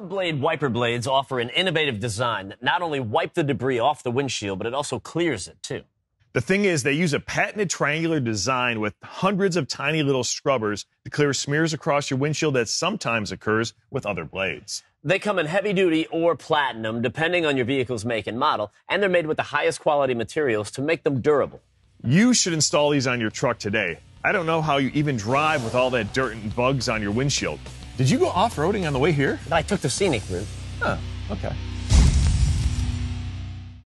Subblade wiper blades offer an innovative design that not only wipe the debris off the windshield, but it also clears it, too. The thing is, they use a patented triangular design with hundreds of tiny little scrubbers to clear smears across your windshield that sometimes occurs with other blades. They come in heavy duty or platinum, depending on your vehicle's make and model, and they're made with the highest quality materials to make them durable. You should install these on your truck today. I don't know how you even drive with all that dirt and bugs on your windshield. Did you go off-roading on the way here? I took the scenic route. Huh, okay.